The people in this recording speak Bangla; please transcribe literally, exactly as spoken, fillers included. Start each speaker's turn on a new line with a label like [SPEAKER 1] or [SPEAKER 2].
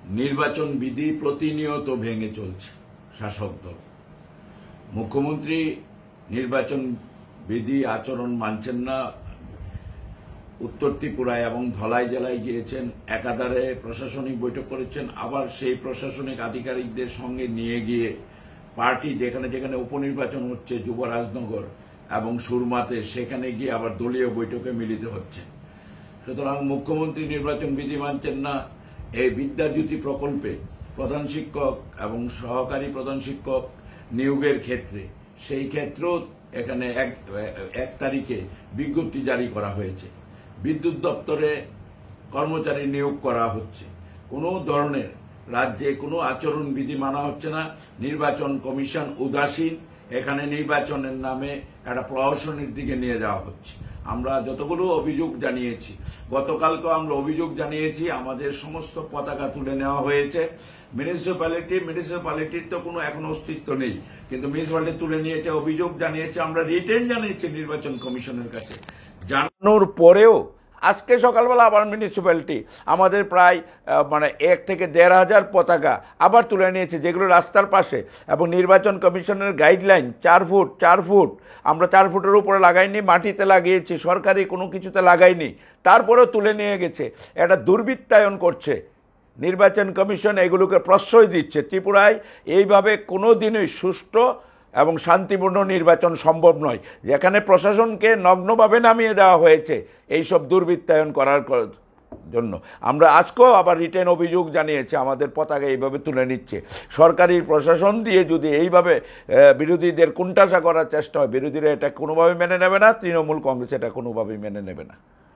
[SPEAKER 1] নির্বাচন বিধি প্রতিনিয়ত ভেঙে চলছে শাসক দল। মুখ্যমন্ত্রী নির্বাচন বিধি আচরণ মানছেন না। উত্তর ত্রিপুরায় এবং ধলাই জেলায় গিয়েছেন, একাধারে প্রশাসনিক বৈঠক করেছেন, আবার সেই প্রশাসনিক আধিকারিকদের সঙ্গে নিয়ে গিয়ে পার্টি যেখানে যেখানে উপনির্বাচন হচ্ছে যুবরাজনগর এবং সুরমাতে, সেখানে গিয়ে আবার দলীয় বৈঠকে মিলিত হচ্ছে। সুতরাং মুখ্যমন্ত্রী নির্বাচন বিধি মানছেন না। এই বিদ্যাজ্যোতি প্রকল্পে প্রধান শিক্ষক এবং সহকারী প্রধান শিক্ষক নিয়োগের ক্ষেত্রে সেই ক্ষেত্রেও এখানে এক এক তারিখে বিজ্ঞপ্তি জারি করা হয়েছে। বিদ্যুৎ দপ্তরে কর্মচারী নিয়োগ করা হচ্ছে। কোনো ধরনের রাজ্যে কোনো আচরণ বিধি মানা হচ্ছে না। নির্বাচন কমিশন উদাসীন। এখানে নির্বাচনের নামে একটা প্রহসনের দিকে নিয়ে যাওয়া হচ্ছে। আমরা যতগুলো অভিযোগ জানিয়েছি, গতকালকে আমরা অভিযোগ জানিয়েছি, আমাদের সমস্ত পতাকা তুলে নেওয়া হয়েছে। মিউনিসিপ্যালিটি মিউনিসিপ্যালিটির তো কোনো এখন অস্তিত্ব নেই, কিন্তু মিউনিসিপ্যালিটি তুলে নিয়েছে, অভিযোগ জানিয়েছে, আমরা রিটেন জানিয়েছি নির্বাচন কমিশনের কাছে। জানানোর পরেও আজকে সকালবেলা আবার মিউনিসিপ্যালিটি আমাদের প্রায় মানে এক থেকে দেড় হাজার পতাকা আবার তুলে নিয়েছে, যেগুলো রাস্তার পাশে, এবং নির্বাচন কমিশনের গাইডলাইন চার ফুট চার ফুট আমরা চার ফুটের উপরে লাগাইনি, মাটিতে লাগিয়েছি, সরকারি কোনো কিছুতে লাগাইনি, তারপরেও তুলে নিয়ে গেছে। এটা দুর্বৃত্তায়ন করছে নির্বাচন কমিশন, এগুলোকে প্রশ্রয় দিচ্ছে। ত্রিপুরায় এইভাবে কোনো দিনই সুষ্ঠু এবং শান্তিপূর্ণ নির্বাচন সম্ভব নয়, যেখানে প্রশাসনকে নগ্নভাবে নামিয়ে দেওয়া হয়েছে এইসব দুর্বৃত্তায়ন করার জন্য। আমরা আজকেও আবার রিটেন অভিযোগ জানিয়েছি, আমাদের পতাকা এইভাবে তুলে নিচ্ছে। সরকারি প্রশাসন দিয়ে যদি এইভাবে বিরোধীদের কুণ্ঠাসা করার চেষ্টা হয়, বিরোধীরা এটা কোনোভাবে মেনে নেবে না, তৃণমূল কংগ্রেস এটা কোনোভাবেই মেনে নেবে না।